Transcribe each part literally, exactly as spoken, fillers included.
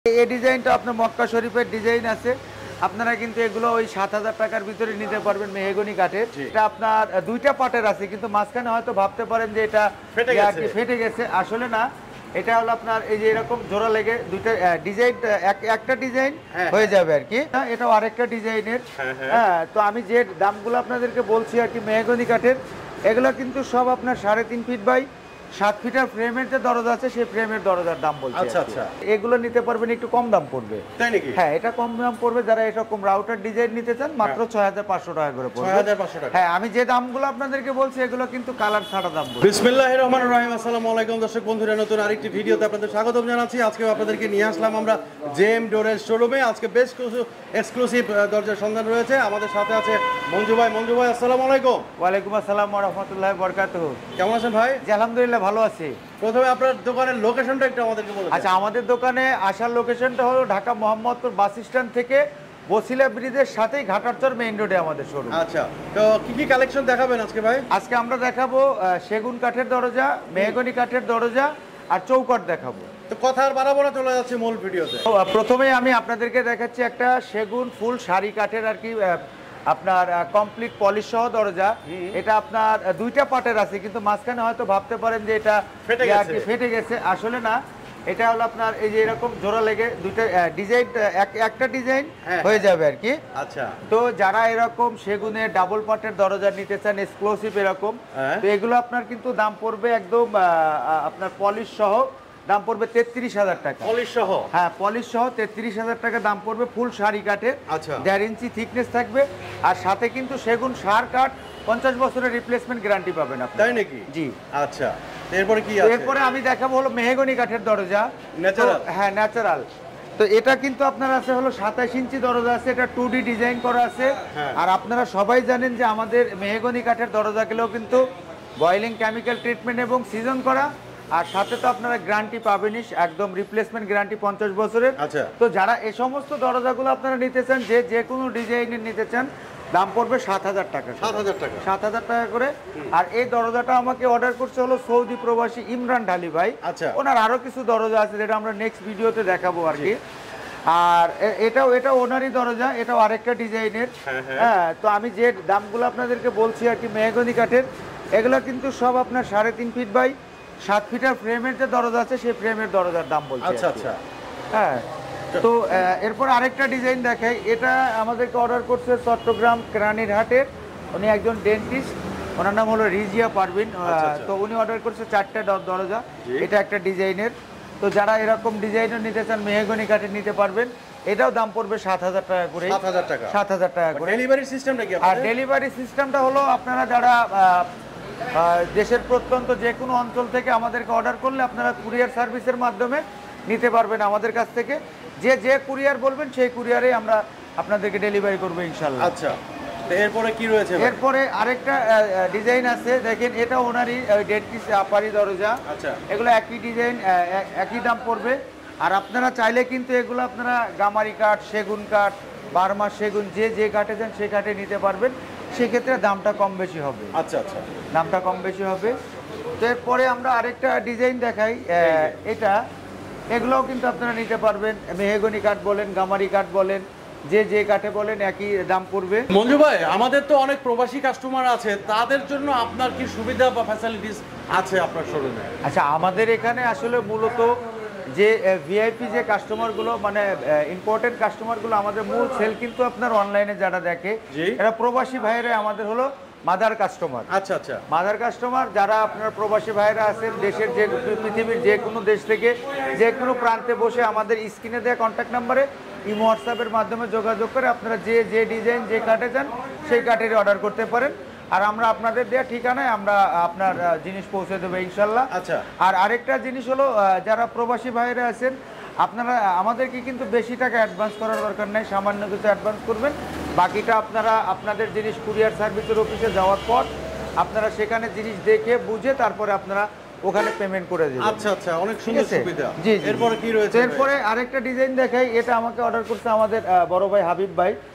এই ডিজাইনটা আপনার মক্কা শরীফের ডিজাইন আছে। আপনারা কিন্তু এগুলো ওই সাত হাজার টাকার ভিতরে নিতে পারবেন মেহগনি কাঠের। এটা আপনার দুইটা পার্টের আছে, কিন্তু মাঝখানে হয়তো ভাবতে পারেন যে এটা ফেটে গেছে, আসলে না। এটা হলো আপনার এই যে এরকম জোড়া লেগে দুইটা ডিজাইন, একটা ডিজাইন হয়ে যাবে আর কি। এটাও আরেকটা ডিজাইনের। হ্যাঁ, তো আমি যে দামগুলো আপনাদেরকে বলছি আর কি মেহগনি কাঠের, এগুলো কিন্তু সব আপনার সাড়ে তিন ফিট বাই সাত ফিটার ফ্রেমের যে দরজা আছে সেই ফ্রেমের দরজার দাম বলছি। আচ্ছা আচ্ছা, এগুলো নিতে পারবেন একটু কম দাম পড়বে। তাই নাকি? হ্যাঁ, এটা কম দাম পড়বে। যারা এরকম রাউটার ডিজাইন নিতে চান মাত্র ছয় হাজার পাঁচশো টাকা করে পড়বে। ছয় হাজার পাঁচশো টাকা। হ্যাঁ, আমি যে দামগুলো আপনাদেরকে বলছি এগুলো কিন্তু কালার ছাড়া দাম বলছি। বিসমিল্লাহির রহমানির রহিম। আসসালামু আলাইকুম দর্শক বন্ধুরা, নতুন আরেকটি ভিডিওতে আপনাদের স্বাগতম জানাচ্ছি। আজকে আপনাদেরকে নিয়ে আসলাম আমরা জেএম ডোরের শোরুমে। আজকে বেশ কিছু এক্সক্লুসিভ দরজার সন্ধান রয়েছে। আমাদের সাথে আছে মঞ্জু ভাই। মঞ্জু ভাই, আসসালামু আলাইকুম। ওয়ালাইকুম আসসালাম ওয়া রাহমাতুল্লাহি ওয়া বারাকাতুহু। কেমন আছেন ভাই? জি আলহামদুলিল্লাহ, ভালো আছি। প্রথমে আপনার দোকানের লোকেশনটা একটু আমাদেরকে বলুন। আচ্ছা, আমাদের দোকানে আসার লোকেশনটা হলো ঢাকা মোহাম্মদপুর বাস স্ট্যান্ড থেকে বসিলা ব্রিজের সাথেই ঘাটারচর মেইন রোডে আমাদের শোরুম। আচ্ছা, তো কি কি কালেকশন দেখাবেন আজকে ভাই? আজকে আমরা দেখাবো সেগুন কাঠের দরজা, মেহগনি কাঠের দরজা আর চৌকাঠ দেখাবো। তো কথা আর বাড়াবো না, চলে যাচ্ছে মূল ভিডিওতে। প্রথমে আমি আপনাদেরকে দেখাচ্ছি একটা সেগুন ফুল সারি কাঠের আর কি আপনার কমপ্লিট পলিশ সহ দরজা। এটা আপনার দুইটা পার্টের আছে, কিন্তু মাঝখানে হয়তো ভাবতে পারেন যে এটা ফেটে গেছে, আসলে না। এটা হলো আপনার এই যে এরকম জোড়া লেগে দুইটা ডিজাইন, একটা ডিজাইন হয়ে যাবে আর কি। আচ্ছা, তো যারা এরকম সেগুনের ডাবল পার্টের দরজা নিতে চান এক্সক্লুসিভ এরকম, তো এগুলো আপনার কিন্তু দাম পড়বে একদম আপনার পলিশ সহ দাম পড়বে তেত্রিশ হাজার টাকা। পলিশ সহ? হ্যাঁ, পলিশ সহ তেত্রিশ হাজার টাকা দাম পড়বে। ফুল শাড়ি কাঠের, আচ্ছা, দেড় ইঞ্চি থিকনেস থাকবে। আর সাথে কিন্তু সেগুন সার কাঠ পঞ্চাশ বছরের রিপ্লেসমেন্ট গ্যারান্টি পাবেন আপনি। তাই নাকি? জি। আচ্ছা, এরপরে কি আছে? এরপরে আমি দেখাবো হলো মেহগনি কাঠের দরজা। ন্যাচারাল? হ্যাঁ, ন্যাচারাল। তো এটা কিন্তু আপনার আছে হলো সাতাশ ইঞ্চি দরজা আছে, এটা টু ডি ডিজাইন করা আছে। আর আপনারা সবাই জানেন যে আমাদের মেহগনি কাঠের দরজাগুলোও কিন্তু বয়েলিং কেমিক্যাল ট্রিটমেন্ট এবং সিজন করা। আর সাথে তো আপনারা গ্যারান্টি পাবেনই, একদম রিপ্লেসমেন্ট গ্যারান্টি পঞ্চাশ বছরের। আচ্ছা, তো যারা এই সমস্ত দরজাগুলো আপনারা নিতে চান, যে যে কোনো ডিজাইনের নিতে চান, দাম পড়বে সাত হাজার টাকা। সাত হাজার টাকা? সাত হাজার টাকা করে। আর এই দরজাটা আমাকে অর্ডার করছে হলো সৌদি প্রবাসী ইমরান ঢালি ভাই। আচ্ছা, ওনার আরো কিছু দরজা আছে যেটা আমরা নেক্সট ভিডিওতে দেখাবো আর কি। আর এটাও এটা ওনারই দরজা, এটাও আরেকটা ডিজাইনের। হ্যাঁ, তো আমি যে দামগুলো আপনাদেরকে বলছি আর কি মেহগনি কাঠের, এগুলো কিন্তু সব আপনার সাড়ে তিন ফিট বাই সাত ফিটার ফ্রেমের যে দরজা আছে সেই ফ্রেমের দরজার দাম বলছি। আচ্ছা আচ্ছা, হ্যাঁ। তো এরপর আরেকটা ডিজাইন দেখাই। এটা আমাদেরকে অর্ডার করছে চট্টগ্রাম কেরানীরহাটের, উনি একজন ডেন্টিস্ট, ওনার নাম হলো রিজিয়া পারভিন। তো উনি অর্ডার করছে চারটা দরজা, এটা একটা ডিজাইনের। তো যারা এরকম ডিজাইনের নিতে চান মেহগনি কাঠের নিতে পারবেন। এটাও দাম পড়বে সাত হাজার টাকা করে। সাত হাজার টাকা? সাত হাজার টাকা করে। ডেলিভারি সিস্টেমটা কি? আর ডেলিভারি সিস্টেমটা হলো আপনারা যারা দেশের প্রত্যন্ত যে কোনো অঞ্চল থেকে আমাদেরকে অর্ডার করলে আপনারা কুরিয়ার সার্ভিসের মাধ্যমে নিতে পারবেন আমাদের কাছ থেকে। যে যে কুরিয়ার বলবেন সেই কুরিয়ারে আমরা আপনাদেরকে ডেলিভারি করবো ইনশাল্লাহ। আচ্ছা, এরপরে কি রয়েছে? এরপরে আরেকটা ডিজাইন আছে, দেখেন এটা ওনারই ডেন্টিস্ট আপারি দরজা। আচ্ছা, এগুলো একই ডিজাইন, একই দাম পড়বে। আর আপনারা চাইলে কিন্তু এগুলো আপনারা গামারি কাঠ, সেগুন কাঠ, বার্মা সেগুন, যে যে কাঠে যান সেই কাঠে নিতে পারবেন। সেক্ষেত্রে দামটা কম বেশি হবে। আচ্ছা আচ্ছা, দামটা কম বেশি হবে। তো এরপরে আমরা আরেকটা ডিজাইন দেখাই। এটা এগুলোও কিন্তু আপনারা নিতে পারবেন। মেহগনি কাঠ বলেন, গামারি কাঠ বলেন, যে যে কাঠে বলেন একই দাম পড়বে। মঞ্জু ভাই, আমাদের তো অনেক প্রবাসী কাস্টমার আছে, তাদের জন্য আপনার কি সুবিধা বা ফ্যাসিলিটিস আছে আপনার শোরুমে? আচ্ছা, আমাদের এখানে আসলে মূলত যে ভিআইপি যে কাস্টমারগুলো, মানে ইম্পর্টেন্ট কাস্টমারগুলো, আমাদের মূল সেল কিন্তু আপনার অনলাইনে যারা দেখে এরা প্রবাসী ভাইরা আমাদের হলো মাদার কাস্টমার। আচ্ছা আচ্ছা, মাদার কাস্টমার যারা আপনার প্রবাসী ভাইরা আছেন দেশের যে পৃথিবীর যে কোনো দেশ থেকে যে কোনো প্রান্তে বসে আমাদের স্ক্রিনে দেওয়া কন্ট্যাক্ট নাম্বারে ইমো হোয়াটসঅ্যাপের মাধ্যমে যোগাযোগ করে আপনারা যে যে ডিজাইন যে কাঠে চান সেই কাঠেরই অর্ডার করতে পারেন। আর আমরা আপনাদের দেওয়া ঠিকানায় আমরা আপনার জিনিস পৌঁছে দেবো ইনশাল্লাহ। আচ্ছা, আর আরেকটা জিনিস হলো যারা প্রবাসী ভাইরা আছেন, আপনারা আমাদেরকে কিন্তু বেশি টাকা অ্যাডভান্স করার দরকার নেই, সামান্য কিছু অ্যাডভান্স করবেন। বাকিটা আপনারা আপনাদের জিনিস কুরিয়ার সার্ভিসের অফিসে যাওয়ার পর আপনারা সেখানে জিনিস দেখে বুঝে তারপরে আপনারা ওখানে পেমেন্ট করে দিবেন। আচ্ছা আচ্ছা, অনেক সুন্দর সুবিধা। জি, এরপরে কি রয়েছে? এরপরে আরেকটা ডিজাইন দেখাই। এটা আমাকে অর্ডার করছে আমাদের বড় ভাই হাবিব ভাই। তো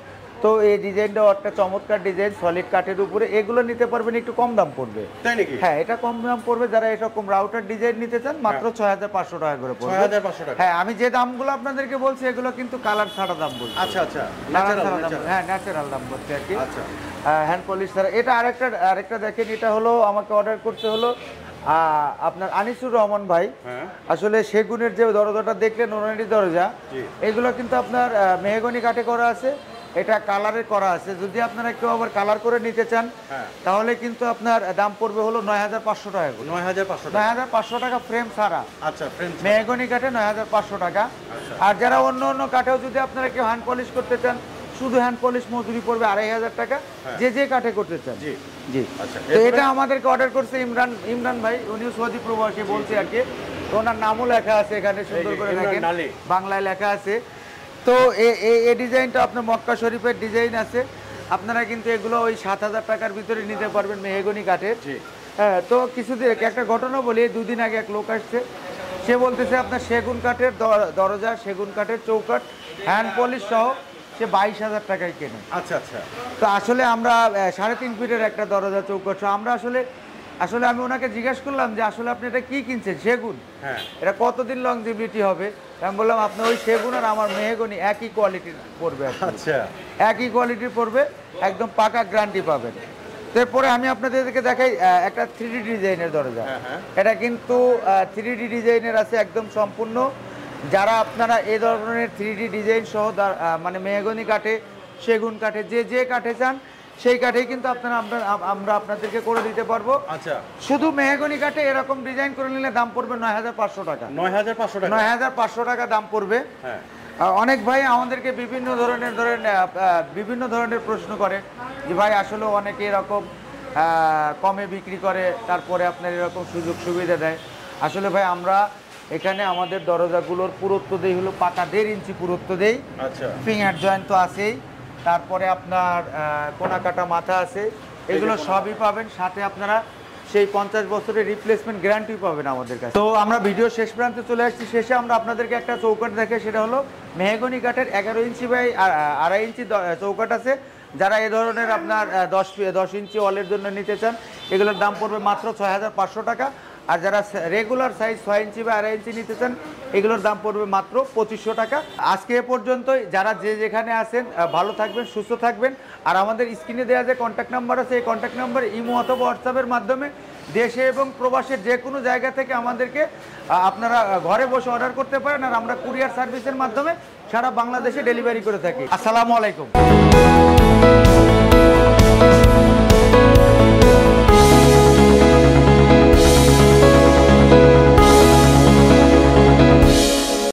তো এই ডিজাইনটাও একটা চমৎকার ডিজাইন, সলিড কাঠের উপরে। এগুলো নিতে পারবেন একটু কম দাম পড়বে। তাই নাকি? হ্যাঁ, এটা কম দাম পড়বে। যারা এরকম রাউটার ডিজাইন নিতে চান মাত্র ছয় হাজার পাঁচশো টাকা করে পড়বে। ছয় হাজার পাঁচশো টাকা। হ্যাঁ, আমি যে দামগুলো আপনাদেরকে বলছি এগুলো কিন্তু কালার ছাড়া দাম বলছি। আচ্ছা আচ্ছা, কালার ছাড়া দাম, হ্যাঁ ন্যাচারাল দাম বলছি আর কি। আচ্ছা, হ্যান্ড পলিশ ছাড়া। এটা আরেকটা আরেকটা দেখেন, এটা হলো আমাকে অর্ডার করতে হলো আহ, আপনার আনিসুর রহমান ভাই। হ্যাঁ, আসলে সেগুনের যে দরজাটা দেখলেন, ওনারই দরজা, এগুলো কিন্তু আপনার মেহগনি কাঠে করা আছে, এটা কালারে করা আছে। যদি আপনারা কেউ আবার কালার করে নিতে চান তাহলে কিন্তু আপনার দাম পড়বে হলো নয় হাজার পাঁচশো টাকা। নয় হাজার পাঁচশো নয় হাজার পাঁচশো টাকা ফ্রেম ছাড়া। আচ্ছা, ফ্রেম মেহগনি কাঠে নয় হাজার পাঁচশো টাকা। আর যারা অন্য অন্য কাঠেও যদি আপনারা কেউ হ্যান্ড পলিশ করতে চান, শুধু হ্যান্ড পলিশ মজুরি পড়বে আড়াই হাজার টাকা, যে যে কাঠে করতে চান। জি জি। তো এটা আমাদেরকে অর্ডার করছে ইমরান ইমরান ভাই, উনিও সৌদি প্রবাসী বলছে আর কি। তো ওনার নামও লেখা আছে এখানে, সুন্দর করে দেখেন বাংলায় লেখা আছে। তো এই ডিজাইনটা আপনার মক্কা শরীফের ডিজাইন আছে। আপনারা কিন্তু এগুলো ওই সাত হাজার টাকার ভিতরে নিতে পারবেন মেহগনি কাঠের। হ্যাঁ, তো কিছুদিন একটা ঘটনা বলি, দুদিন আগে এক লোক আসছে, সে বলতেছে আপনার সেগুন কাঠের দরজা, সেগুন কাঠের চৌকাঠ, হ্যান্ড পলিশ সহ সে বাইশ হাজার টাকায় কেনে। আচ্ছা আচ্ছা। তো আসলে আমরা সাড়ে তিন ফিটের একটা দরজা চৌকাঠ, আমরা আসলে আসলে আমি ওনাকে জিজ্ঞাসা করলাম যে আসলে আপনি এটা কি কিনছেন, সেগুন, হ্যাঁ, এটা কতদিন লংজিভিটি হবে? আমি বললাম আপনার ওই সেগুন আর আমার মেহগনি একই কোয়ালিটির পড়বে। আচ্ছা, একই কোয়ালিটির পড়বে, একদম পাকা গ্যারান্টি পাবেন। তারপরে আমি আপনাদেরকে দেখাই একটা থ্রি ডি ডিজাইনের দরজা। এটা কিন্তু থ্রি ডি ডিজাইনের আছে একদম সম্পূর্ণ। যারা আপনারা এই ধরনের থ্রি ডি ডিজাইন সহ মানে মেহগনি কাঠে, সেগুন কাঠে, যে যে কাঠে চান সেই কাঠেই কিন্তু আপনারা আমরা আপনাদেরকে করে দিতে পারবো। আচ্ছা, শুধু মেহগনি কাঠে এরকম ডিজাইন করে নিলে দাম পড়বে নয় হাজার পাঁচশো টাকা। নয় হাজার পাঁচশো টাকা নয় হাজার পাঁচশো টাকা দাম পড়বে। অনেক ভাই আমাদেরকে বিভিন্ন ধরনের ধরেন বিভিন্ন ধরনের প্রশ্ন করে যে ভাই আসলে অনেকে এরকম কমে বিক্রি করে, তারপরে আপনার এরকম সুযোগ সুবিধা দেয়। আসলে ভাই আমরা এখানে আমাদের দরজাগুলোর পুরুত্ব দেই হলো পাকা দেড় ইঞ্চি পুরুত্ব দেই। আচ্ছা, ফিঙ্গার জয়েন্ট তো আছেই, তারপরে আপনার কোনা কাটা মাথা আছে, এগুলো সবই পাবেন। সাথে আপনারা সেই পঞ্চাশ বছরের রিপ্লেসমেন্ট গ্যারান্টি পাবেন আমাদের কাছে। তো আমরা ভিডিও শেষ প্রান্তে চলে আসছি। শেষে আমরা আপনাদেরকে একটা চৌকাঠ দেখে, সেটা হলো মেহগনি কাঠের এগারো ইঞ্চি বাই আড়াই ইঞ্চি চৌকাঠ আছে। যারা এ ধরনের আপনার দশ দশ ইঞ্চি ওয়ালের জন্য নিতে চান, এগুলোর দাম পড়বে মাত্র ছয় হাজার পাঁচশো টাকা। আর যারা রেগুলার সাইজ ছয় ইঞ্চি বা আড়াই ইঞ্চি নিতে চান, এগুলোর দাম পড়বে মাত্র পঁচিশশো টাকা। আজকে এ পর্যন্তই। যারা যে যেখানে আছেন ভালো থাকবেন, সুস্থ থাকবেন। আর আমাদের স্ক্রিনে দেওয়া যে কন্ট্যাক্ট নাম্বার আছে, এই কন্ট্যাক্ট নাম্বারে ইমো অথবা হোয়াটসঅ্যাপের মাধ্যমে দেশে এবং প্রবাসের যে কোনো জায়গা থেকে আমাদেরকে আপনারা ঘরে বসে অর্ডার করতে পারেন। আর আমরা কুরিয়ার সার্ভিসের মাধ্যমে সারা বাংলাদেশে ডেলিভারি করে থাকি। আসসালামু আলাইকুম।